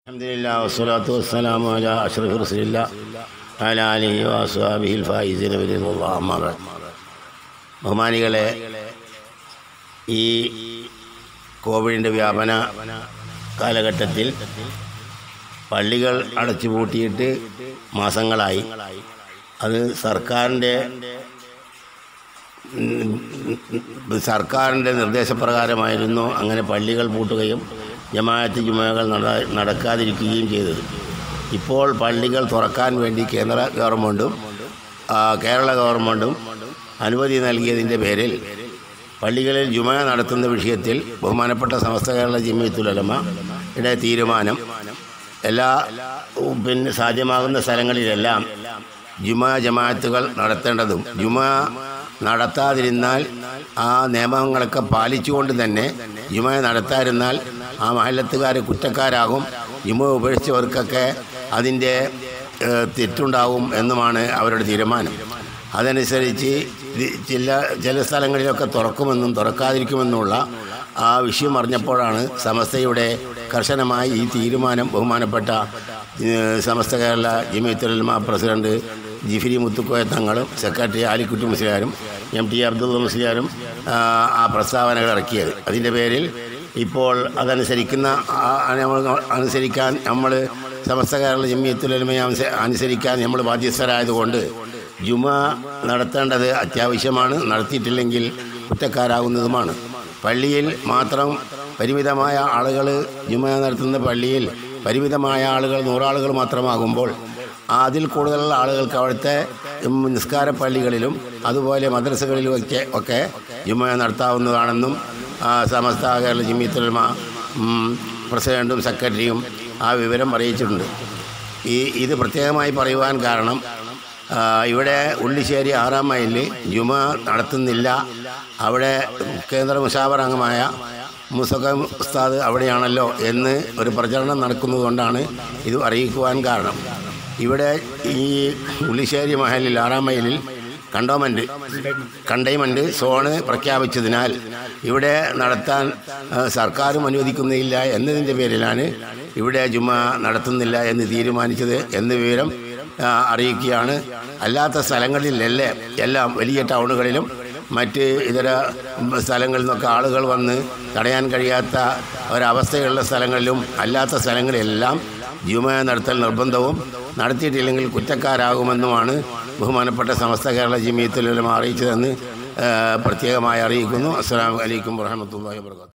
അൽഹംദുലില്ലാഹി വസ്സലാത്തു വസ്സലാമു അലാ അഷ്റഫി റസൂലില്ലാഹി വഅലാ ആലിഹി വഅസ്ഹാബിഹിൽ ഫായിസീന ബിറിദ്വാനില്ലാഹി അമ്മാ ബഅദ്. ബഹുമാനികളെ, ഈ കോവിഡിൻ്റെ വ്യാപന കാലഘട്ടത്തിൽ പള്ളികൾ അടച്ചുപൂട്ടിയിട്ട് മാസങ്ങളായി. അത് സർക്കാരിൻ്റെ നിർദ്ദേശപ്രകാരമായിരുന്നു അങ്ങനെ പള്ളികൾ പൂട്ടുകയും ജമാഅത്ത് ജുമകൾ നടക്കാതിരിക്കുകയും ചെയ്തത്. ഇപ്പോൾ പള്ളികൾ തുറക്കാൻ വേണ്ടി കേരള ഗവൺമെൻറ്റും അനുമതി നൽകിയതിൻ്റെ പേരിൽ പള്ളികളിൽ ജുമ നടത്തുന്ന വിഷയത്തിൽ ബഹുമാനപ്പെട്ട സമസ്ത കേരള ജമിയത്തുൽ ഉലമയുടെ തീരുമാനം എല്ലാ സാധ്യമാകുന്ന സ്ഥലങ്ങളിലെല്ലാം ജമാഅത്തുകൾ നടത്തേണ്ടതും ജുമ നടത്താതിരുന്നാൽ ആ നിയമങ്ങളൊക്കെ പാലിച്ചുകൊണ്ട് തന്നെ ജുമ നടത്താതിരുന്നാൽ ആ മഹല്ലത്തുകാർ കുറ്റക്കാരാകും, ജുമ ഉപേക്ഷിച്ചവർക്കൊക്കെ അതിൻ്റെ തെറ്റുണ്ടാകും എന്നുമാണ് അവരുടെ തീരുമാനം. അതനുസരിച്ച് ചില സ്ഥലങ്ങളിലൊക്കെ തുറക്കുമെന്നും തുറക്കാതിരിക്കുമെന്നുള്ള ആ വിഷയം അറിഞ്ഞപ്പോഴാണ് സമസ്തയുടെ കർശനമായി ഈ തീരുമാനം ബഹുമാനപ്പെട്ട സമസ്ത കേരള ജമിയത്തുൽ ഉലമ പ്രസിഡന്റ് ജിഫിരി മുത്തുക്കോയ തങ്ങളും സെക്രട്ടറി ആലിക്കുട്ടി മുസ്ലിയാരും MT അബ്ദുള്ള മുസ്ലിയാരും ആ പ്രസ്താവനകൾ ഇറക്കിയത്. അതിൻ്റെ പേരിൽ ഇപ്പോൾ അനുസരിക്കാൻ നമ്മൾ സമസ്ത കേരള ജമിയത്തുൽ ഉലമയെ അനുസരിക്കാൻ നമ്മൾ ബാധ്യസ്ഥരായതുകൊണ്ട് ജുമ നടത്തേണ്ടത് അത്യാവശ്യമാണ്. നടത്തിയിട്ടില്ലെങ്കിൽ കുറ്റക്കാരാകുന്നതുമാണ്. പള്ളിയിൽ മാത്രം പരിമിതമായ ആളുകൾ ജുമ നടത്തുന്ന പള്ളിയിൽ പരിമിതമായ ആളുകൾ 100 ആളുകൾ മാത്രമാകുമ്പോൾ അതിൽ കൂടുതലുള്ള ആളുകൾക്ക് അവിടുത്തെ നിസ്കാര പള്ളികളിലും അതുപോലെ മദ്രസകളിലും ഒക്കെ ജുമ നടത്താവുന്നതാണെന്നും സമസ്ത കേരള ജമിയത്തുൽ ഉലമ പ്രസിഡന്റും സെക്രട്ടറിയും ആ വിവരം അറിയിച്ചിട്ടുണ്ട്. ഇത് പ്രത്യേകമായി പറയുവാൻ കാരണം ഇവിടെ ഉള്ളിശ്ശേരി 6-ാം മൈലിൽ ജുമ നടത്തുന്നില്ല. അവിടെ കേന്ദ്ര മുശാവറ അംഗമായ മുസഖം ഉസ്താദ് അവിടെയാണല്ലോ എന്ന് ഒരു പ്രചരണം നടക്കുന്നതുകൊണ്ടാണ് ഇത് അറിയിക്കുവാൻ കാരണം. ഇവിടെ ഈ ഉള്ളിശ്ശേരി മഹലിൽ 6-ാം മൈലിൽ കണ്ടെയ്ൻമെൻറ്റ് സോണ് പ്രഖ്യാപിച്ചതിനാൽ ഇവിടെ നടത്താൻ സർക്കാരും അനുവദിക്കുന്നില്ല എന്നതിൻ്റെ പേരിലാണ് ഇവിടെ ജുമ നടത്തുന്നില്ല എന്ന് തീരുമാനിച്ചത് എന്ന വിവരം അറിയിക്കുകയാണ്. അല്ലാത്ത സ്ഥലങ്ങളിലല്ലേ എല്ലാം വലിയ ടൗണുകളിലും മറ്റ് ഇതര സ്ഥലങ്ങളിൽ നിന്നൊക്കെ ആളുകൾ വന്ന് തടയാൻ കഴിയാത്ത ഒരവസ്ഥയുള്ള സ്ഥലങ്ങളിലും അല്ലാത്ത സ്ഥലങ്ങളിലെല്ലാം ജുമ നടത്തൽ നിർബന്ധവും നടത്തിയിട്ടില്ലെങ്കിൽ കുറ്റക്കാരാകുമെന്നുമാണ് ബഹുമാനപ്പെട്ട സമസ്ത കേരള ജമിയത്തുൽ ഉലമ അറിയിച്ചതെന്ന് പ്രത്യേകമായി അറിയിക്കുന്നു. അസ്സലാമു അലൈക്കും വറഹ്മത്തുള്ളാഹി വബറകാതുഹു.